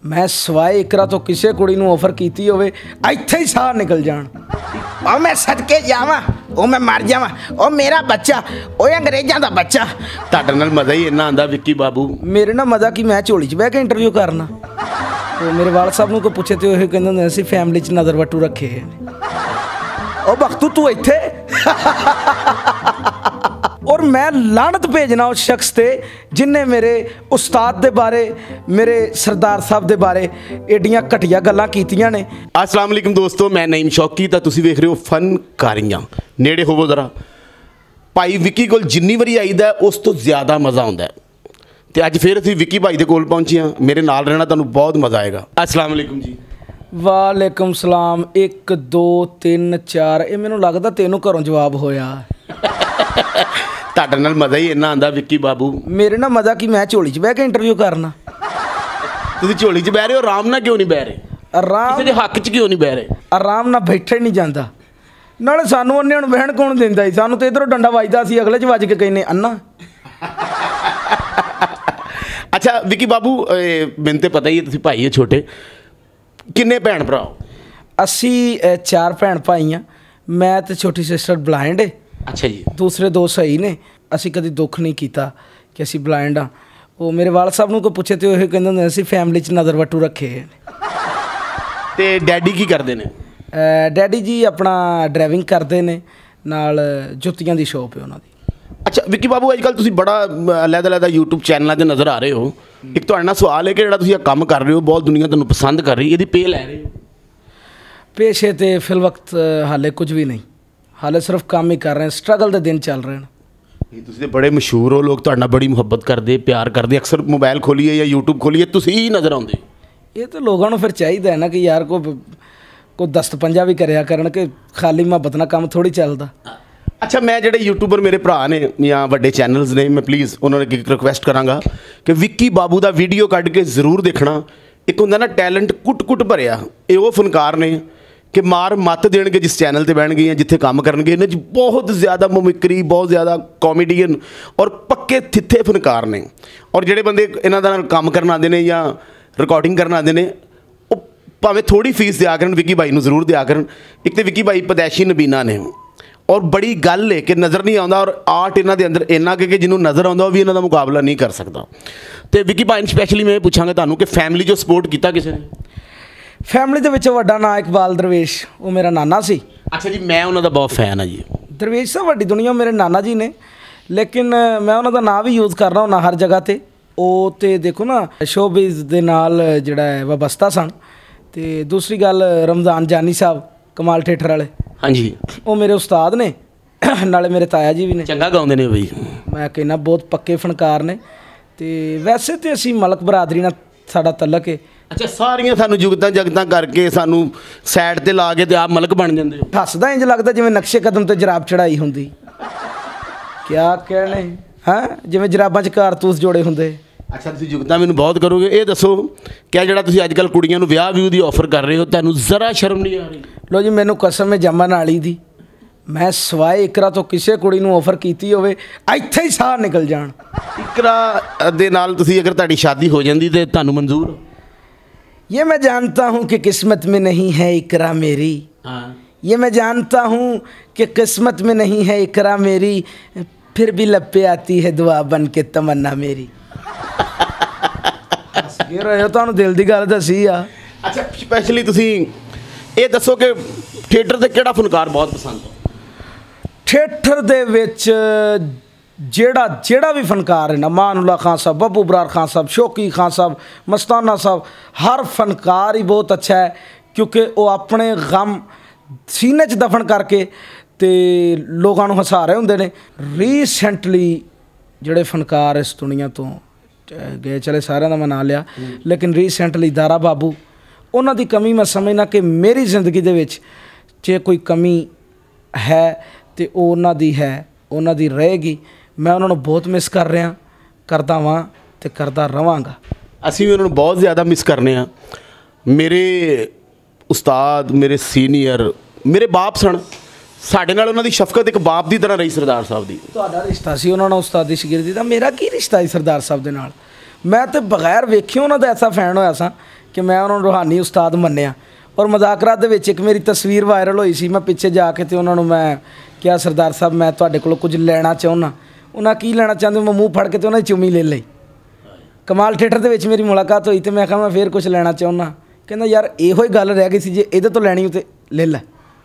मैं सवाए इकरा तो किसी कुड़ी नूं ऑफर कीती होवे इत्थे ही साह निकल जाण। ओ मैं सदके जावां, ओ मैं मर जावां, ओ मेरा बच्चा, ओ अंग्रेज़ां दा बच्चा। ਤੁਹਾਡੇ ਨਾਲ ਮਜ਼ਾ ਹੀ ਇੰਨਾ ਆਂਦਾ ਵਿੱਕੀ ਬਾਬੂ। मेरे ना मजा कि मैं झोली च बह के इंटरव्यू करना। तो मेरे वाल साहब नूं कोई पुछे तो ये कहंदे हुंदे सी फैमिली च नज़र वट्टू रखे। ओ बख्तू तू इत्थे और मैं लानत भेजना उस शख्स ते जिन्हें मेरे उस्ताद दे बारे, मेरे सरदार साहब दे बारे एडियां घटिया गल्लां कीतियां ने। अस्सलाम वालेकुम दोस्तों, मैं नईम शौकी तो तुसीं वेख रहे हो फनकारियां। नेड़े होवो जरा। भाई विक्की कोल जिन्नी वारी आईदा उस तो ज़्यादा मज़ा आउंदा है। तो अज फिर असीं विक्की भाई दे कोल पहुंचे हाँ। मेरे नाल रहना तुहानूं बहुत मज़ा आएगा। अस्सलाम वालेकुम जी। वालेकुम सलाम। 1 2 3 4 ये मैनूं लगदा तैनूं घरों जवाब होया। ਤੁਹਾਡੇ ਨਾਲ ਮਜ਼ਾ ਹੀ ਇੰਨਾ ਆਂਦਾ ਵਿੱਕੀ ਬਾਬੂ। मेरे ना मजा कि मैं झोली च बह के इंटरव्यू करना। ਤੁਸੀਂ ਝੋਲੀ 'ਚ ਬਹਿ ਰਹੇ ਹੋ, ਆਰਾਮ ਨਾਲ ਕਿਉਂ ਨਹੀਂ ਬਹਿ ਰਹੇ? आराम ਕਿਸੇ ਦੇ ਹੱਕ 'ਚ ਕਿਉਂ ਨਹੀਂ ਬਹਿ ਰਹੇ? ਆਰਾਮ ਨਾਲ ਬੈਠਾ ਹੀ ਨਹੀਂ ਜਾਂਦਾ। ਨਾਲੇ ਸਾਨੂੰ ਉਹਨੇ ਹੁਣ ਬਹਿਣ ਕੌਣ ਦਿੰਦਾ ਸੀ? ਸਾਨੂੰ ਤੇ ਇਧਰੋਂ ਡੰਡਾ ਵੱਜਦਾ ਸੀ, ਅਗਲੇ 'ਚ ਵੱਜ ਕੇ ਕਹਿੰਨੇ ਅੰਨਾ। ਅੱਛਾ ਵਿੱਕੀ ਬਾਬੂ, ਮੈਨੂੰ ਤਾਂ ਪਤਾ ਹੀ ਹੈ ਤੁਸੀਂ ਭਾਈ ਹੋ ਛੋਟੇ, ਕਿੰਨੇ ਭੈਣ ਭਰਾ ਹੋ? ਅਸੀਂ 4 ਭੈਣ ਭਾਈ ਆ। ਮੈਂ ਤੇ ਛੋਟੀ ਸਿਸਟਰ ਬਲਾਈਂਡ ਏ। ਅੱਛਾ ਜੀ। ਦੂਸਰੇ 2 ਸਹੀ ਨੇ। ਅਸੀਂ ਕਦੀ ਦੁੱਖ ਨਹੀਂ ਕੀਤਾ ਕਿ ਅਸੀਂ ਬਲਾਈਂਡ ਆ। ਉਹ ਮੇਰੇ ਵਾਲ ਸਾਹਿਬ ਨੂੰ ਕੋਈ ਪੁੱਛੇ ਤੇ ਉਹ ਕਹਿੰਦੇ ਹੁੰਦੇ ਸੀ ਫੈਮਿਲੀ 'ਚ ਨਜ਼ਰ ਵਟੂ ਰੱਖੇ। ਤੇ ਡੈਡੀ ਕੀ ਕਰਦੇ ਨੇ? ਡੈਡੀ ਜੀ ਆਪਣਾ ਡਰਾਈਵਿੰਗ ਕਰਦੇ ਨੇ, ਨਾਲ ਜੁੱਤੀਆਂ ਦੀ ਸ਼ੋਪ ਹੈ ਉਹਨਾਂ ਦੀ। ਅੱਛਾ ਵਿੱਕੀ ਬਾਬੂ, ਅੱਜ ਕੱਲ੍ਹ ਤੁਸੀਂ ਬੜਾ ਅਲੱਗ-ਅਲੱਗ YouTube ਚੈਨਲਾਂ 'ਤੇ ਨਜ਼ਰ ਆ ਰਹੇ ਹੋ। ਇੱਕ ਤੁਹਾਡੇ ਨਾਲ ਸਵਾਲ ਹੈ ਕਿ ਜਿਹੜਾ ਤੁਸੀਂ ਇਹ ਕੰਮ ਕਰ ਰਹੇ ਹੋ, ਬਹੁਤ ਦੁਨੀਆ ਤੁਹਾਨੂੰ ਪਸੰਦ ਕਰ ਰਹੀ, ਇਹਦੀ ਪੇ ਲੈ ਰਹੇ ਹੋ? पेशे तो फिल वक्त हाले कुछ भी नहीं, हाले सिर्फ काम ही कर रहे हैं। स्ट्रगल के दिन चल रहे हैं। ਤੁਸੀਂ ਬੜੇ ਮਸ਼ਹੂਰ ਹੋ, ਲੋਕ ਤੁਹਾਡੇ ਨਾਲ ਬੜੀ ਮੁਹੱਬਤ ਕਰਦੇ, ਪਿਆਰ ਕਰਦੇ। ਅਕਸਰ ਮੋਬਾਈਲ ਖੋਲੀਏ ਜਾਂ YouTube ਖੋਲੀਏ ਤੁਸੀਂ ਹੀ ਨਜ਼ਰ ਆਉਂਦੇ। ये तो लोगों को फिर चाहिए है ना कि यार को दस्त पंजा भी करिया करन कि खाली मुहब्बत ना काम थोड़ी चलता। ਅੱਛਾ ਮੈਂ ਜਿਹੜੇ ਯੂਟਿਊਬਰ ਮੇਰੇ ਭਰਾ ਨੇ ਜਾਂ ਵੱਡੇ ਚੈਨਲਸ ਨੇ, ਮੈਂ ਪਲੀਜ਼ ਉਹਨਾਂ ਨੂੰ ਇੱਕ ਰਿਕੁਐਸਟ ਕਰਾਂਗਾ ਕਿ ਵਿੱਕੀ ਬਾਬੂ ਦਾ ਵੀਡੀਓ ਕੱਢ ਕੇ ਜ਼ਰੂਰ ਦੇਖਣਾ। ਇੱਕ ਹੁੰਦਾ ਨਾ ਟੈਲੈਂਟ ਕੁੱਟ ਭਰਿਆ, ਇਹ ਉਹ ਫਨਕਾਰ ਨੇ कि मार मत देंगे जिस चैनल पर बहन या जिथे काम करनगे। इन्हें बहुत ज़्यादा मिमिक्री, बहुत ज़्यादा कॉमेडियन और पक्के थिथे फनकार ने। और जोड़े बंदे इन्हों का काम करना आते हैं या रिकॉर्डिंग करना आते हैं, वो भावें थोड़ी फीस दिया करन, विक्की भाई जरूर दिया करन। एक तो विक्की भाई पैदाइशी नबीना ने और बड़ी गल है कि नज़र नहीं आता, और आर्ट इन्हों के अंदर इन्ना कि जिन्होंने नज़र आता भी इन्हों का मुकाबला नहीं कर सकता। तो विक्की भाई स्पैशली मैं पूछांगा तुहानूं कि फैमिली जो सपोर्ट किया किसी ने? फैमिली ਦੇ ਵਿੱਚ ਵੱਡਾ ਨਾਂ ਇਕਬਾਲ ਦਰਵੇਸ਼, ਉਹ ਮੇਰਾ ਨਾਨਾ ਸੀ। ਅੱਛਾ ਜੀ, ਮੈਂ ਉਹਨਾਂ ਦਾ ਬਹੁਤ ਫੈਨ ਹਾਂ ਜੀ। ਦਰਵੇਸ਼ ਸਾਹਿਬ ਵੱਡੀ ਦੁਨੀਆ ਮੇਰੇ ਨਾਨਾ ਜੀ ਨੇ, ਲੇਕਿਨ ਮੈਂ ਉਹਨਾਂ ਦਾ ਨਾਂ ਵੀ ਯੂਜ਼ ਕਰਨਾ ਹੁੰਦਾ ਹਰ ਜਗ੍ਹਾ ਤੇ। ਉਹ ਤੇ ਦੇਖੋ ਨਾ ਸ਼ੋਬਿਜ਼ ਦੇ ਨਾਲ ਜਿਹੜਾ ਹੈ ਵਾਬਸਤਾ ਸਨ। ਤੇ ਦੂਸਰੀ ਗੱਲ ਰਮਜ਼ਾਨ ਜਾਨੀ ਸਾਹਿਬ ਕਮਾਲ ਥੀਏਟਰ ਵਾਲੇ, ਹਾਂਜੀ, ਉਹ ਮੇਰੇ ਉਸਤਾਦ ਨੇ, ਨਾਲੇ ਮੇਰੇ ਤਾਇਆ ਜੀ ਵੀ ਨੇ। ਚੰਗਾ ਗਾਉਂਦੇ ਨੇ ਬਈ, ਮੈਂ ਕਹਿੰਦਾ ਬਹੁਤ ਪੱਕੇ ਫਨਕਾਰ ਨੇ। ਤੇ ਵੈਸੇ ਤੇ ਅਸੀਂ ਮਲਕ ਬਰਾਦਰੀ ਨਾਲ ਸਾਡਾ ਤਲਕ ਹੈ। ਅੱਛਾ, ਸਾਰੀਆਂ ਸਾਨੂੰ ਜੁਗਤਾਂ ਕਰਕੇ ਸਾਨੂੰ ਸਾਈਡ ਤੇ ਲਾ ਕੇ ਤੇ ਆਪ ਮਲਕ ਬਣ ਜਾਂਦੇ ਹੋ। ਹੱਸਦਾ ਇੰਜ ਲੱਗਦਾ ਜਿਵੇਂ ਨਕਸ਼ੇ ਕਦਮ ਤੇ ਜਰਾਬ ਚੜਾਈ ਹੁੰਦੀ। ਕਿਆ ਕਹਿਣੇ ਹਾਂ, ਜਿਵੇਂ ਜਰਾਬਾਂ 'ਚ ਕਾਰਤੂਸ ਜੋੜੇ ਹੁੰਦੇ। ਅੱਛਾ, ਤੁਸੀਂ ਜੁਗਤਾਂ ਮੈਨੂੰ ਬਹੁਤ ਕਰੋਗੇ। ਇਹ ਦੱਸੋ ਕਿ ਜਿਹੜਾ ਤੁਸੀਂ ਅੱਜ ਕੱਲ੍ਹ ਕੁੜੀਆਂ ਨੂੰ ਵਿਆਹ ਦੀ ਆਫਰ ਕਰ ਰਹੇ ਹੋ, ਤੁਹਾਨੂੰ ਜ਼ਰਾ ਸ਼ਰਮ ਨਹੀਂ ਆ ਰਹੀ? ਲੋ ਜੀ, ਮੈਨੂੰ ਕਸਮ ਹੈ ਜੰਮਣ ਵਾਲੀ ਦੀ, ਮੈਂ ਸਵਾਏ ਇਕਰਾ ਤੋਂ ਕਿਸੇ ਕੁੜੀ ਨੂੰ ਆਫਰ ਕੀਤੀ ਹੋਵੇ ਇੱਥੇ ਹੀ ਸਾਹ ਨਿਕਲ ਜਾਣ। ਇਕਰਾ ਦੇ ਨਾਲ ਤੁਸੀਂ ਅਗਰ ਤੁਹਾਡੀ ਸ਼ਾਦੀ ਹੋ ਜਾਂਦੀ ਤੇ ਤੁਹਾਨੂੰ ਮਨਜ਼ੂਰ? ये मैं जानता हूँ कि किस्मत में नहीं है इकरा मेरी। ये मैं जानता हूँ कि किस्मत में नहीं है इकरा मेरी, फिर भी लब पे आती है दुआ बन के तमन्ना मेरी। ये रहे हो ਤੁਹਾਨੂੰ ਦਿਲ ਦੀ ਗੱਲ ਦੱਸੀ ਆ। ਅੱਛਾ, ਸਪੈਸ਼ਲੀ ਤੁਸੀਂ ਇਹ ਦੱਸੋ ਕਿ ਥੀਏਟਰ ਦੇ ਕਿਹੜਾ ਫਨਕਾਰ ਬਹੁਤ ਪਸੰਦ ਹੈ? ਥੀਏਟਰ ਦੇ ਵਿੱਚ ਜਿਹੜਾ ਵੀ ਫਨਕਾਰ ਹੈ ਨਾ, ਮਾਨੂਲਾ ਖਾਨ ਸਾਹਿਬ, ਬੱਬੂ ਬਰਾੜ ਖਾਨ ਸਾਹਿਬ, ਸ਼ੌਕੀ ਖਾਨ ਸਾਹਿਬ, ਮਸਤਾਨਾ ਸਾਹਿਬ, ਹਰ ਫਨਕਾਰ ਹੀ ਬਹੁਤ ਅੱਛਾ ਹੈ ਕਿਉਂਕਿ ਉਹ ਆਪਣੇ ਗਮ ਸੀਨੇ 'ਚ ਦਫਨ ਕਰਕੇ ਤੇ ਲੋਕਾਂ ਨੂੰ ਹਸਾ ਰਹੇ ਹੁੰਦੇ ਨੇ। ਰੀਸੈਂਟਲੀ ਜਿਹੜੇ ਫਨਕਾਰ ਇਸ ਦੁਨੀਆ ਤੋਂ ਗਏ ਚਲੇ, ਸਾਰਿਆਂ ਦਾ ਮੈਂ ਨਾਂ ਲਿਆ, ਲੇਕਿਨ ਰੀਸੈਂਟਲੀ ਦਾਰਾ ਬਾਬੂ, ਉਹਨਾਂ ਦੀ ਕਮੀ ਮੈਂ ਸਮਝਣਾ ਕਿ ਮੇਰੀ ਜ਼ਿੰਦਗੀ ਦੇ ਵਿੱਚ ਜੇ ਕੋਈ ਕਮੀ ਹੈ ਤੇ ਉਹ ਉਹਨਾਂ ਦੀ ਹੈ, ਉਹਨਾਂ ਦੀ ਰਹੇਗੀ। मैं उन्होंने बहुत मिस कर रहा, करता वां ते करता रवांगा। ਅਸੀਂ ਵੀ ਉਹਨਾਂ ਨੂੰ ਬਹੁਤ ਜ਼ਿਆਦਾ ਮਿਸ ਕਰਨੇ ਆ। ਮੇਰੇ ਉਸਤਾਦ, ਮੇਰੇ ਸੀਨੀਅਰ, ਮੇਰੇ ਬਾਪ ਸਨ। ਸਾਡੇ ਨਾਲ ਉਹਨਾਂ ਦੀ ਸ਼ਫਕਤ ਇੱਕ ਬਾਪ ਦੀ ਤਰ੍ਹਾਂ ਰਹੀ ਸਰਦਾਰ ਸਾਹਿਬ ਦੀ। ਤੁਹਾਡਾ ਰਿਸ਼ਤਾ ਸੀ ਉਹਨਾਂ ਨਾਲ ਉਸਤਾਦੀ ਸ਼ਾਗਿਰਦੀ ਦਾ, ਮੇਰਾ ਕੀ ਰਿਸ਼ਤਾ ਸੀ ਸਰਦਾਰ ਸਾਹਿਬ ਦੇ ਨਾਲ? ਮੈਂ ਤੇ ਬਗੈਰ ਵੇਖਿਓ ਉਹਨਾਂ ਦਾ ਐਸਾ ਫੈਨ ਹੋਇਆ ਸਾਂ ਕਿ ਮੈਂ ਉਹਨਾਂ ਨੂੰ ਰੂਹਾਨੀ ਉਸਤਾਦ ਮੰਨਿਆ। ਔਰ ਮੁਜ਼ਾਕਰਾਤ ਦੇ ਵਿੱਚ ਇੱਕ ਮੇਰੀ ਤਸਵੀਰ ਵਾਇਰਲ ਹੋਈ ਸੀ, ਮੈਂ ਪਿੱਛੇ ਜਾ ਕੇ ਤੇ ਉਹਨਾਂ ਨੂੰ ਮੈਂ ਕਿਹਾ ਸਰਦਾਰ ਸਾਹਿਬ ਮੈਂ ਤੁਹਾਡੇ ਕੋਲੋਂ ਕੁਝ ਲੈਣਾ ਚਾਹੁੰਦਾ। ਉਹਨਾਂ ਕੀ ਲੈਣਾ ਚਾਹੁੰਦੇ, ਮੈਂ ਮੂੰਹ ਫੜ ਕੇ ਤੇ ਉਹਨਾਂ ਦੀ ਚੁੰਮੀ ਲੈ ਲਈ। ਕਮਾਲ ਥੀਏਟਰ ਦੇ ਵਿੱਚ ਮੇਰੀ ਮੁਲਾਕਾਤ ਹੋਈ ਤੇ ਮੈਂ ਕਿਹਾ ਮੈਂ ਫੇਰ ਕੁਝ ਲੈਣਾ ਚਾਹੁੰਦਾ। ਕਹਿੰਦਾ ਯਾਰ ਇਹੋ ਹੀ ਗੱਲ ਰਹਿ ਗਈ ਸੀ, ਜੇ ਇਹਦੇ ਤੋਂ ਲੈਣੀ ਤੇ ਲੈ ਲੈ।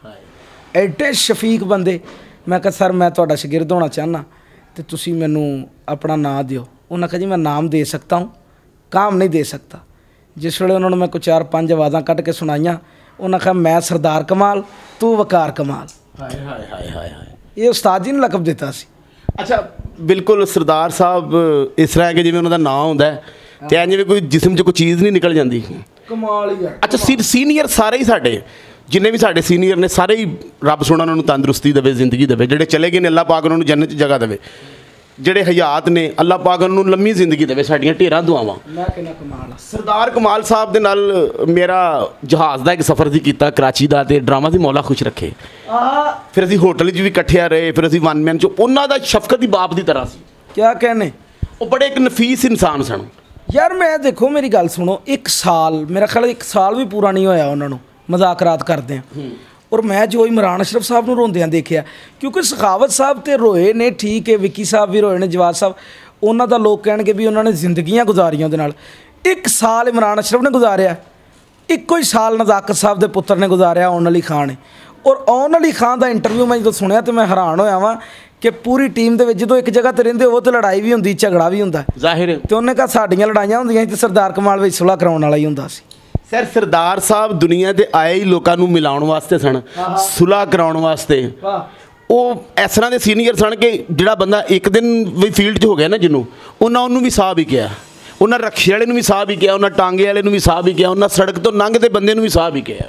ਐਡੇ ਸ਼ਫੀਕ ਬੰਦੇ। ਮੈਂ ਕਿਹਾ ਸਰ ਮੈਂ ਤੁਹਾਡਾ ਸ਼ਾਗਿਰਦ ਹੋਣਾ ਚਾਹੁੰਦਾ ਤੇ ਤੁਸੀਂ ਮੈਨੂੰ ਆਪਣਾ ਨਾਂ ਦਿਓ। ਉਹਨਾਂ ਕਿਹਾ ਜੀ ਮੈਂ ਨਾਮ ਦੇ ਸਕਤਾ ਹੂੰ, ਕਾਮ ਨਹੀਂ ਦੇ ਸਕਤਾ। ਜਿਸ ਵੇਲੇ ਉਹਨਾਂ ਨੂੰ ਮੈਂ ਕੋਈ 4-5 ਆਵਾਜ਼ਾਂ ਕੱਢ ਕੇ ਸੁਣਾਈਆਂ, ਉਹਨਾਂ ਕਿਹਾ ਮੈਂ ਸਰਦਾਰ ਕਮਾਲ, ਤੂੰ ਵਕਾਰ ਕਮਾਲ। ਹਾਏ ਹਾਏ ਹਾਏ ਹਾਏ ਹਾਏ। ਇਹ ਉਸਤਾਦ ਜੀ ਨੇ ਲਕਬ ਦਿੱਤਾ ਸੀ। ਅੱਛਾ ਬਿਲਕੁਲ ਸਰਦਾਰ ਸਾਹਿਬ ਇਸ ਤਰ੍ਹਾਂ ਹੈ ਕਿ ਜਿਵੇਂ ਉਹਨਾਂ ਦਾ ਨਾਂ ਹੁੰਦਾ ਤੇ ਐਂ ਜਿਵੇਂ ਕੋਈ ਜਿਸਮ 'ਚ ਕੋਈ ਚੀਜ਼ ਨਹੀਂ ਨਿਕਲ ਜਾਂਦੀ। ਕਮਾਲ ਹੀ ਯਾਰ। ਅੱਛਾ ਸੀਨੀਅਰ ਸਾਰੇ ਹੀ ਸਾਡੇ ਜਿੰਨੇ ਵੀ ਸਾਡੇ ਸੀਨੀਅਰ ਨੇ ਸਾਰੇ ਹੀ ਰੱਬ ਸੋਹਣਾ ਉਹਨਾਂ ਨੂੰ ਤੰਦਰੁਸਤੀ ਦੇਵੇ, ਜ਼ਿੰਦਗੀ ਦੇਵੇ। ਜਿਹੜੇ ਚਲੇ ਗਏ ਨੇ ਅੱਲਾਹ ਪਾਕ ਉਹਨਾਂ ਨੂੰ ਜੰਨਤ 'ਚ ਜਗ੍ਹਾ ਦੇਵੇ। ਜਿਹੜੇ ਹਯਾਤ ਨੇ ਅੱਲਾਹ ਪਾਕ ਉਹਨਾਂ ਨੂੰ ਲੰਮੀ ਜ਼ਿੰਦਗੀ ਦੇਵੇ। ਸਾਡੀਆਂ ਢੇਰਾਂ ਦੁਆਵਾਂ। ਮੈਂ ਕਿੰਨਾ ਕਮਾਲ ਆ। ਸਰਦਾਰ ਕਮਾਲ ਸਾਹਿਬ ਦੇ ਨਾਲ ਮੇਰਾ ਜਹਾਜ਼ ਦਾ ਇੱਕ ਸਫ਼ਰ ਸੀ ਕੀਤਾ ਕਰਾਚੀ ਦਾ, ਤੇ ਡਰਾਮਾ ਸੀ ਮੌਲਾ ਖੁਸ਼ ਰੱਖੇ। ਫਿਰ ਅਸੀਂ ਹੋਟਲ 'ਚ ਵੀ ਇਕੱਠੇ ਰਹੇ, ਫਿਰ ਅਸੀਂ ਵਨ ਮੈਨ 'ਚ। ਉਹਨਾਂ ਦਾ ਸ਼ਫਕਤ ਹੀ ਬਾਪ ਦੀ ਤਰ੍ਹਾਂ ਸੀ। ਕਿਆ ਕਹਿੰਦੇ ਉਹ ਬੜੇ ਇੱਕ ਨਫੀਸ ਇਨਸਾਨ ਸਨ ਯਾਰ। ਮੈਂ ਦੇਖੋ ਮੇਰੀ ਗੱਲ ਸੁਣੋ, 1 ਸਾਲ ਮੇਰਾ ਖਿਆਲ 1 ਸਾਲ ਵੀ ਪੂਰਾ ਨਹੀਂ ਹੋਇਆ ਉਹਨਾਂ ਨੂੰ ਮੁਜ਼ਾਕਰਾਤ ਕਰਦੇ ਆ। ਔਰ ਮੈਂ ਜੋ ਇਮਰਾਨ ਅਸ਼ਰਫ ਸਾਹਿਬ ਨੂੰ ਰੋਂਦਿਆਂ ਦੇਖਿਆ, ਕਿਉਂਕਿ ਸਖਾਵਤ ਸਾਹਿਬ ਤੇ ਰੋਏ ਨੇ, ਠੀਕ ਹੈ, ਵਿੱਕੀ ਸਾਹਿਬ ਵੀ ਰੋਏ ਨੇ, ਜਵਾਦ ਸਾਹਿਬ, ਉਹਨਾਂ ਦਾ ਲੋਕ ਕਹਿਣਗੇ ਵੀ ਉਹਨਾਂ ਨੇ ਜ਼ਿੰਦਗੀਆਂ ਗੁਜ਼ਾਰੀਆਂ ਉਹਦੇ ਨਾਲ। 1 ਸਾਲ ਇਮਰਾਨ ਅਸ਼ਰਫ ਨੇ ਗੁਜ਼ਾਰਿਆ, ਇੱਕੋ ਹੀ ਸਾਲ ਨਜ਼ਾਕਤ ਸਾਹਿਬ ਦੇ ਪੁੱਤਰ ਨੇ ਗੁਜ਼ਾਰਿਆ, ਆਉਣ ਅਲੀ ਖਾਨ ਨੇ। ਔਰ ਆਉਣ ਅਲੀ ਖਾਨ ਦਾ ਇੰਟਰਵਿਊ ਮੈਂ ਜਦੋਂ ਸੁਣਿਆ ਤੇ ਮੈਂ ਹੈਰਾਨ ਹੋਇਆ ਵਾਂ ਕਿ ਪੂਰੀ ਟੀਮ ਦੇ ਵਿੱਚ ਜਦੋਂ ਇੱਕ ਜਗ੍ਹਾ ਤੇ ਰਹਿੰਦੇ ਹੋਵੋ ਤਾਂ ਲੜਾਈ ਵੀ ਹੁੰਦੀ, ਝਗੜਾ ਵੀ ਹੁੰਦਾ ਜ਼ਾਹਿਰ ਹੈ। ਤੇ ਉਹਨੇ ਕਿਹਾ ਸਾਡੀਆਂ ਲੜਾਈਆਂ ਹੁੰਦੀਆਂ ਸੀ ਤੇ ਸਰਦਾਰ ਕਮਾਲ ਵਿੱਚ ਸੁਲ੍ਹਾ ਕਰਾਉਣ ਵਾਲਾ ਹੀ ਹੁੰਦਾ ਸੀ। ਸਰ ਸਰਦਾਰ ਸਾਹਿਬ ਦੁਨੀਆ ਤੇ ਆਏ ਹੀ ਲੋਕਾਂ ਨੂੰ ਮਿਲਾਉਣ ਵਾਸਤੇ ਸਨ, ਸੁਲ੍ਹਾ ਕਰਾਉਣ ਵਾਸਤੇ। ਉਹ ਇਸ ਤਰ੍ਹਾਂ ਦੇ ਸੀਨੀਅਰ ਸਨ ਕਿ ਜਿਹੜਾ ਬੰਦਾ ਇੱਕ ਦਿਨ ਵੀ ਫੀਲਡ 'ਚ ਹੋ ਗਿਆ ਨਾ ਜਿਹਨੂੰ, ਉਹਨੂੰ ਵੀ ਸਾਹ ਵੀ ਕਿਹਾ, ਉਹਨਾਂ ਰਕਸ਼ੇ ਵਾਲੇ ਨੂੰ ਵੀ ਸਾਹ ਵੀ ਕਿਹਾ, ਉਹਨਾਂ ਟਾਂਗੇ ਵਾਲੇ ਨੂੰ ਵੀ ਸਾਹ ਵੀ ਕਿਹਾ, ਉਹਨਾਂ ਸੜਕ ਤੋਂ ਲੰਘਦੇ ਬੰਦੇ ਨੂੰ ਵੀ ਸਾਹ ਵੀ ਕਿਹਾ।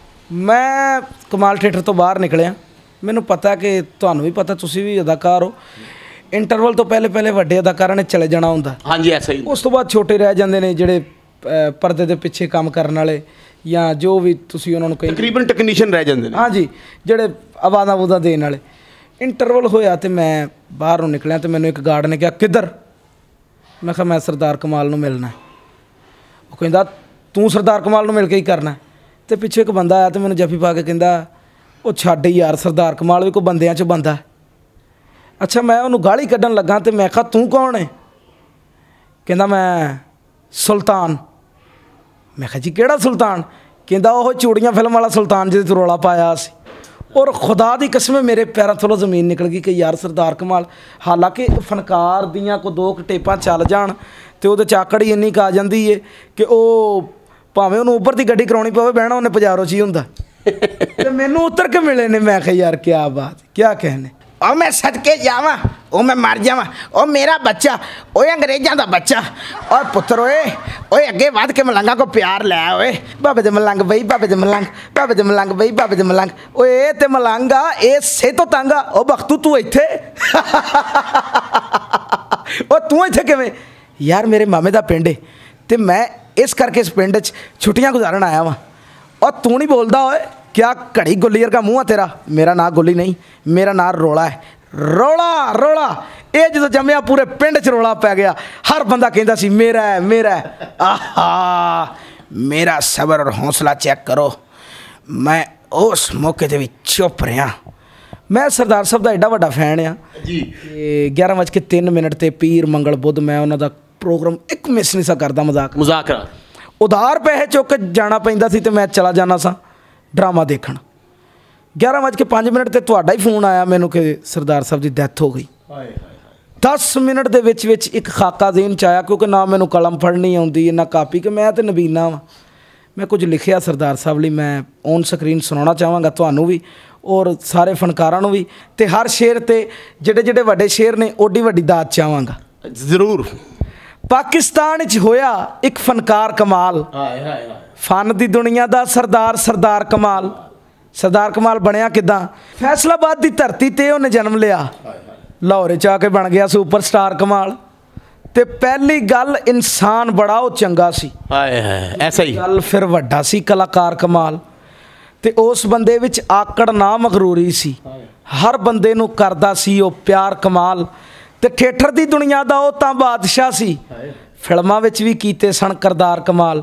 ਮੈਂ ਕਮਾਲ ਥੀਏਟਰ ਤੋਂ ਬਾਹਰ ਨਿਕਲਿਆ, ਮੈਨੂੰ ਪਤਾ ਕਿ ਤੁਹਾਨੂੰ ਵੀ ਪਤਾ, ਤੁਸੀਂ ਵੀ ਅਦਾਕਾਰ ਹੋ, ਇੰਟਰਵਲ ਤੋਂ ਪਹਿਲੇ ਵੱਡੇ ਅਦਾਕਾਰਾਂ ਨੇ ਚਲੇ ਜਾਣਾ ਹੁੰਦਾ। ਹਾਂਜੀ ਐਸਾ ਹੀ। ਉਸ ਤੋਂ ਬਾਅਦ ਛੋਟੇ ਰਹਿ ਜਾਂਦੇ ਨੇ ਜਿਹੜੇ ਪਰਦੇ ਦੇ ਪਿੱਛੇ ਕੰਮ ਕਰਨ ਵਾਲੇ ਜਾਂ ਜੋ ਵੀ ਤੁਸੀਂ ਉਹਨਾਂ ਨੂੰ ਕਹੀ, ਤਕਰੀਬਨ ਟੈਕਨੀਸ਼ੀਅਨ ਰਹਿ ਜਾਂਦੇ ਨੇ। ਹਾਂਜੀ, ਜਿਹੜੇ ਆਵਾਜ਼ਾਂ ਵੂਜ਼ਾਂ ਦੇਣ ਵਾਲੇ। ਇੰਟਰਵਲ ਹੋਇਆ ਤੇ ਮੈਂ ਬਾਹਰ ਨੂੰ ਨਿਕਲਿਆ ਤੇ ਮੈਨੂੰ ਇੱਕ ਗਾਰਡ ਨੇ ਕਿਹਾ ਕਿੱਧਰ? ਮੈਂ ਕਿਹਾ ਮੈਂ ਸਰਦਾਰ ਕਮਾਲ ਨੂੰ ਮਿਲਣਾ। ਉਹ ਕਹਿੰਦਾ ਤੂੰ ਸਰਦਾਰ ਕਮਾਲ ਨੂੰ ਮਿਲ ਕੇ ਹੀ ਕਰਨਾ? ਤੇ ਪਿੱਛੇ ਇੱਕ ਬੰਦਾ ਆਇਆ ਤੇ ਮੈਨੂੰ ਜੱਫੀ ਪਾ ਕੇ ਕਹਿੰਦਾ ਉਹ ਛੱਡ ਯਾਰ, ਸਰਦਾਰ ਕਮਾਲ ਵੀ ਕੋਈ ਬੰਦਿਆਂ 'ਚ ਬੰਦਾ। ਅੱਛਾ ਮੈਂ ਉਹਨੂੰ ਗਾਲੀ ਕੱਢਣ ਲੱਗਾ ਤੇ ਮੈਂ ਕਿਹਾ ਤੂੰ ਕੌਣ ਹੈ? ਕਹਿੰਦਾ ਮੈਂ ਸੁਲਤਾਨ। ਮੈਂ ਕਿਹਾ ਜੀ ਕਿਹੜਾ ਸੁਲਤਾਨ? ਕਹਿੰਦਾ ਉਹ ਚੂੜੀਆਂ ਫਿਲਮ ਵਾਲਾ ਸੁਲਤਾਨ ਜਿਹਦੇ 'ਤੇ ਰੌਲਾ ਪਾਇਆ ਸੀ। ਔਰ ਖੁਦਾ ਦੀ ਕਸਮ ਮੇਰੇ ਪੈਰਾਂ ਥੱਲੋਂ ਜ਼ਮੀਨ ਨਿਕਲ ਗਈ ਕਿ ਯਾਰ ਸਰਦਾਰ ਕਮਾਲ, ਹਾਲਾਂਕਿ ਫਨਕਾਰ ਦੀਆਂ ਕੋਈ 2 ਟੇਪਾਂ ਚੱਲ ਜਾਣ ਤੇ ਉਹਦੇ 'ਚ ਆਕੜ ਹੀ ਇੰਨੀ ਕੁ ਆ ਜਾਂਦੀ ਏ ਕਿ ਉਹ ਭਾਵੇਂ ਉਹਨੂੰ ਉੱਪਰ ਦੀ ਗੱਡੀ ਕਰਾਉਣੀ ਪਵੇ, ਬਹਿਣਾ ਉਹਨੇ ਪਜਾਰੋ 'ਚ ਹੀ ਹੁੰਦਾ। ਤੇ ਮੈਨੂੰ ਉਤਰ ਕੇ ਮਿਲੇ ਨੇ। ਮੈਂ ਕਿਹਾ ਯਾਰ ਕਿਆ ਬਾਤ, ਕਿਆ ਕਹਿਣੇ। ਉਹ ਮੈਂ ਸਦਕੇ ਜਾਵਾਂ, ਉਹ ਮੈਂ ਮਰ ਜਾਵਾਂ, ਉਹ ਮੇਰਾ ਬੱਚਾ, ਓਏ ਅੰਗਰੇਜ਼ਾਂ ਦਾ ਬੱਚਾ। ਓਏ ਪੁੱਤਰ ਓਏ ਅੱਗੇ ਵੱਧ ਕੇ ਮਲੰਗਾ ਕੋ ਪਿਆਰ ਲੈ। ਓਏ ਬਾਬੇ ਦੇ ਮਲੰਗ ਬਈ, ਬਾਬੇ ਦੇ ਮਲੰਗ, ਬਾਬੇ ਦੇ ਮਲੰਗ ਬਈ, ਬਾਬੇ ਦੇ ਮਲੰਗ। ਓਏ ਇਹ ਤੇ ਮਲੰਗਾ ਇਹ ਸੇ ਤੋਂ ਤੰਗਾ। ਉਹ ਬਖਤੂ ਤੂੰ ਇੱਥੇ ਉਹ ਤੂੰ ਇੱਥੇ ਕਿਵੇਂ? ਯਾਰ ਮੇਰੇ ਮਾਮੇ ਦਾ ਪਿੰਡ ਏ ਤੇ ਮੈਂ ਇਸ ਕਰਕੇ ਇਸ ਪਿੰਡ 'ਚ ਛੁੱਟੀਆਂ ਗੁਜ਼ਾਰਨ ਆਇਆ ਵਾਂ। ਉਹ ਤੂੰ ਨਹੀਂ ਬੋਲਦਾ ਓਏ, ਕਿਆ ਘੜੀ ਗੁੱਲੀਅਰ ਦਾ ਮੂੰਹ ਆ ਤੇਰਾ? ਮੇਰਾ ਨਾਂ ਗੁੱਲੀ ਨਹੀਂ, ਮੇਰਾ ਨਾਂ ਰੋਲਾ ਹੈ। ਰੋਲਾ ਇਹ ਜਦੋਂ ਜੰਮਿਆ ਪੂਰੇ ਪਿੰਡ 'ਚ ਰੋਲਾ ਪੈ ਗਿਆ। ਹਰ ਬੰਦਾ ਕਹਿੰਦਾ ਸੀ ਮੇਰਾ ਹੈ, ਮੇਰਾ ਹੈ। ਆਹਾ, ਮੇਰਾ ਸਬਰ ਔਰ ਹੌਸਲਾ ਚੈੱਕ ਕਰੋ। ਮੈਂ ਉਸ ਮੌਕੇ ਦੇ ਵਿੱਚ ਚੁੱਪ ਰਿਹਾ। ਮੈਂ ਸਰਦਾਰ ਸਾਹਿਬ ਦਾ ਐਡਾ ਵੱਡਾ ਫੈਨ ਆ ਜੀ। 11:03 ਤੇ ਪੀਰ ਮੰਗਲ ਬੁੱਧ ਮੈਂ ਉਹਨਾਂ ਦਾ ਪ੍ਰੋਗਰਾਮ ਇੱਕ ਮਿਸ ਨਹੀਂ ਸਾ ਕਰਦਾ। ਮੁਜ਼ਾਕਰਾ ਉਧਾਰ ਪੈਸੇ ਚੁੱਕ ਕੇ ਜਾਣਾ ਪੈਂਦਾ ਸੀ ਤੇ ਮੈਂ ਚਲਾ ਜਾਣਾ ਸਾਂ ਡਰਾਮਾ ਦੇਖਣ। 11:05 ਤੇ ਤੁਹਾਡਾ ਹੀ ਫੋਨ ਆਇਆ ਮੈਨੂੰ ਕਿ ਸਰਦਾਰ ਸਾਹਿਬ ਦੀ ਡੈਥ ਹੋ ਗਈ। 10 ਮਿੰਟ ਦੇ ਵਿੱਚ ਇੱਕ ਖਾਕਾ ਜ਼ੇਨ 'ਚ ਆਇਆ, ਕਿਉਂਕਿ ਨਾ ਮੈਨੂੰ ਕਲਮ ਫੜਨੀ ਆਉਂਦੀ ਨਾ ਕਾਪੀ, ਕਿ ਮੈਂ ਤਾਂ ਨਬੀਨਾ ਵਾਂ। ਮੈਂ ਕੁਝ ਲਿਖਿਆ ਸਰਦਾਰ ਸਾਹਿਬ ਲਈ, ਮੈਂ ਔਨ ਸਕਰੀਨ ਸੁਣਾਉਣਾ ਚਾਹਾਂਗਾ ਤੁਹਾਨੂੰ ਵੀ ਔਰ ਸਾਰੇ ਫਨਕਾਰਾਂ ਨੂੰ ਵੀ। ਤੇ ਹਰ ਸ਼ੇਰ ਤੇ ਜਿਹੜੇ ਵੱਡੇ ਸ਼ੇਰ ਨੇ ਓਡੀ ਵੱਡੀ ਦਾਤ ਚਾਹਾਂਗਾ ਜ਼ਰੂਰ। ਪਾਕਿਸਤਾਨ 'ਚ ਹੋਇਆ ਇੱਕ ਫਨਕਾਰ ਕਮਾਲ। ਫਨ ਦੀ ਦੁਨੀਆ ਦਾ ਸਰਦਾਰ ਕਮਾਲ। ਸਰਦਾਰ ਕਮਾਲ ਬਣਿਆ ਕਿੱਦਾਂ? ਫੈਸਲਾਬਾਦ ਦੀ ਧਰਤੀ ਤੇ ਉਹਨੇ ਜਨਮ ਲਿਆ, ਲਾਹੌਰ 'ਚ ਆ ਕੇ ਬਣ ਗਿਆ ਸੁਪਰਸਟਾਰ ਕਮਾਲ। ਤੇ ਪਹਿਲੀ ਗੱਲ ਇਨਸਾਨ ਬੜਾ ਉਹ ਚੰਗਾ ਸੀ। ਐਸਾ ਹੀ ਗੱਲ ਫਿਰ ਵੱਡਾ ਸੀ ਕਲਾਕਾਰ ਕਮਾਲ। ਤੇ ਉਸ ਬੰਦੇ ਵਿੱਚ ਆਕੜ ਨਾ ਮਗਰੂਰੀ ਸੀ, ਹਰ ਬੰਦੇ ਨੂੰ ਕਰਦਾ ਸੀ ਉਹ ਪਿਆਰ ਕਮਾਲ। ਤੇ ਥੀਏਟਰ ਦੀ ਦੁਨੀਆ ਦਾ ਉਹ ਤਾਂ ਬਾਦਸ਼ਾਹ ਸੀ, ਫਿਲਮਾਂ ਵਿੱਚ ਵੀ ਕੀਤੇ ਸਨ ਕਰਦਾਰ ਕਮਾਲ।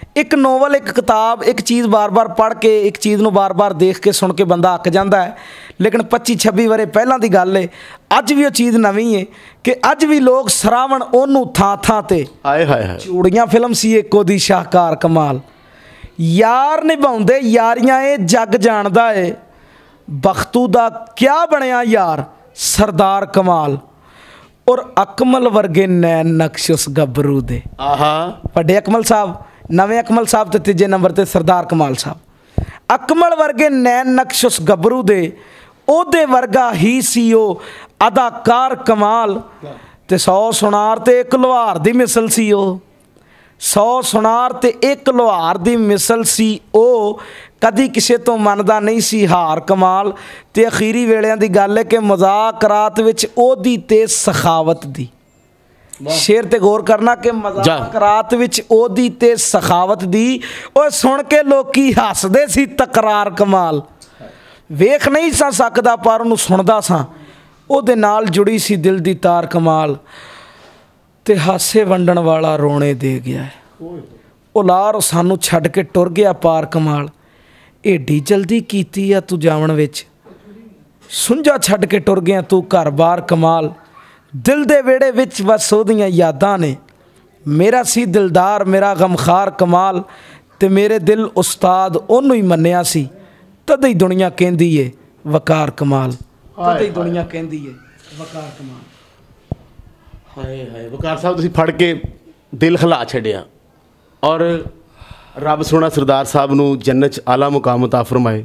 ਇੱਕ ਨੋਵਲ, ਇੱਕ ਕਿਤਾਬ, ਇੱਕ ਚੀਜ਼ ਬਾਰ-ਬਾਰ ਪੜ੍ਹ ਕੇ, ਇੱਕ ਚੀਜ਼ ਨੂੰ ਬਾਰ-ਬਾਰ ਦੇਖ ਕੇ ਸੁਣ ਕੇ ਬੰਦਾ ਅੱਕ ਜਾਂਦਾ ਹੈ। ਲੇਕਿਨ 25-26 ਵਰੇ ਪਹਿਲਾਂ ਦੀ ਗੱਲ ਹੈ, ਅੱਜ ਵੀ ਉਹ ਚੀਜ਼ ਨਵੀਂ ਹੈ ਕਿ ਅੱਜ ਵੀ ਲੋਕ ਸਰਾਵਣ ਉਹਨੂੰ ਥਾਂ-ਥਾਂ ਤੇ ਆਏ ਹਾਏ ਹਾਏ। ਚੂੜੀਆਂ ਫਿਲਮ ਸੀ ਇੱਕ ਉਹਦੀ ਸ਼ਾਹਕਾਰ ਕਮਾਲ, ਯਾਰ ਨਿਭਾਉਂਦੇ ਯਾਰੀਆਂ ਇਹ ਜੱਗ ਜਾਣਦਾ ਏ, ਬਖਤੂ ਦਾ ਕਿਆ ਬਣਿਆ ਯਾਰ ਸਰਦਾਰ ਕਮਾਲ, ਔਰ ਅਕਮਲ ਵਰਗੇ ਨੈਣ ਨਕਸ਼ ਉਸ ਗੱਭਰੂ ਦੇ। ਆਹਾ, ਵੱਡੇ ਅਕਮਲ ਸਾਹਿਬ, ਨਵੇਂ ਅਕਮਲ ਸਾਹਿਬ ਤੇ ਤੀਜੇ ਨੰਬਰ ਤੇ ਸਰਦਾਰ ਕਮਾਲ ਸਾਹਿਬ। ਅਕਮਲ ਵਰਗੇ ਨੈਣ ਨਕਸ਼ ਉਸ ਗੱਭਰੂ ਦੇ, ਉਹਦੇ ਵਰਗਾ ਹੀ ਸੀ ਉਹ ਅਦਾਕਾਰ ਕਮਾਲ, ਤੇ 100 ਸੁਨਾਰ ਤੇ ਇੱਕ ਲੁਹਾਰ ਦੀ ਮਿਸਲ ਸੀ ਉਹ, 100 ਸੁਨਾਰ ਤੇ ਇੱਕ ਲੁਹਾਰ ਦੀ ਮਿਸਲ ਸੀ ਉਹ, ਕਦੀ ਕਿਸੇ ਤੋਂ ਮੰਨਦਾ ਨਹੀਂ ਸੀ ਹਾਰ ਕਮਾਲ। ਤੇ ਅਖੀਰੀ ਵੇਲਿਆਂ ਦੀ ਗੱਲ ਹੈ ਕਿ ਮਜ਼ਾਕਰਾਤ ਵਿੱਚ ਉਹਦੀ ਤੇ ਸਖਾਵਤ ਦੀ, ਸ਼ੇਰ ਤੇ ਗੌਰ ਕਰਨਾ ਕਿ ਮਜ਼ਾਕਰਾਤ ਵਿੱਚ ਉਹਦੀ ਤੇ ਸਖਾਵਤ ਦੀ, ਉਹ ਸੁਣ ਕੇ ਲੋਕੀ ਹੱਸਦੇ ਸੀ ਤਕਰਾਰ ਕਮਾਲ। ਵੇਖ ਨਹੀਂ ਸਾਂ ਸਕਦਾ ਪਰ ਉਹਨੂੰ ਸੁਣਦਾ ਸਾਂ, ਉਹਦੇ ਨਾਲ ਜੁੜੀ ਸੀ ਦਿਲ ਦੀ ਤਾਰ ਕਮਾਲ। ਤੇ ਹਾਸੇ ਵੰਡਣ ਵਾਲਾ ਰੋਣੇ ਦੇ ਗਿਆ ਹੈ, ਉਹ ਲਾਰ ਸਾਨੂੰ ਛੱਡ ਕੇ ਟੁਰ ਗਿਆ ਪਾਰ ਕਮਾਲ। ਏਡੀ ਜਲਦੀ ਕੀਤੀ ਆ ਤੂੰ ਜਾਵਣ ਵਿੱਚ, ਸੁੰਝਾ ਛੱਡ ਕੇ ਟੁਰ ਗਿਆ ਤੂੰ ਘਰ ਬਾਰ ਕਮਾਲ। ਦਿਲ ਦੇ ਵਿਹੜੇ ਵਿੱਚ ਬਸ ਉਹਦੀਆਂ ਯਾਦਾਂ ਨੇ, ਮੇਰਾ ਸੀ ਦਿਲਦਾਰ ਮੇਰਾ ਗਮਖਾਰ ਕਮਾਲ, ਤੇ ਮੇਰੇ ਦਿਲ ਉਸਤਾਦ ਉਹਨੂੰ ਹੀ ਮੰਨਿਆ ਸੀ, ਤਦੇ ਹੀ ਦੁਨੀਆ ਕਹਿੰਦੀ ਏ ਵਕਾਰ ਕਮਾਲ, ਤਦੇ ਹੀ ਦੁਨੀਆ ਕਹਿੰਦੀ ਏ ਵਕਾਰ ਕਮਾਲ। ਹਾਏ ਹਾਏ ਵਕਾਰ ਸਾਹਿਬ, ਤੁਸੀਂ ਫੜ ਕੇ ਦਿਲ ਹਿਲਾ ਛੱਡਿਆ। ਔਰ ਰੱਬ ਸੋਹਣਾ ਸਰਦਾਰ ਸਾਹਿਬ ਨੂੰ ਜੰਨਤ 'ਚ ਆਲਾ ਮੁਕਾਮ ਅਤਾ ਫਰਮਾਏ।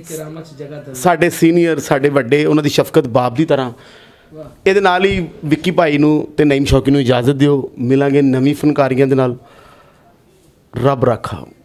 ਸਾਡੇ ਸੀਨੀਅਰ, ਸਾਡੇ ਵੱਡੇ, ਉਹਨਾਂ ਦੀ ਸ਼ਫਕਤ ਬਾਪ ਦੀ ਤਰ੍ਹਾਂ। ਇਹਦੇ ਨਾਲ ਹੀ ਵਿੱਕੀ ਭਾਈ ਨੂੰ ਤੇ ਨਈਮ ਸ਼ੌਕੀ ਨੂੰ ਇਜਾਜ਼ਤ ਦਿਓ, ਮਿਲਾਂਗੇ ਨਵੀਂ ਫਨਕਾਰੀਆਂ ਦੇ ਨਾਲ। ਰੱਬ ਰਾਖਾ।